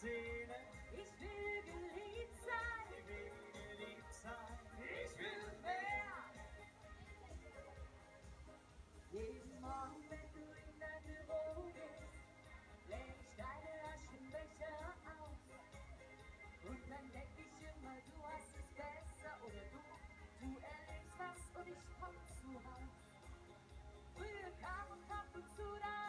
Seele. Ich will geliebt sein. Ich will geliebt sein. Ich will mehr. Jeden Morgen, wenn du in dein Büro gehst, leg ich deine Aschenbecher auf. Und dann denk ich immer, du hast es besser oder du erlebst was und ich komm zu Haus. Früher kam und ab und zu da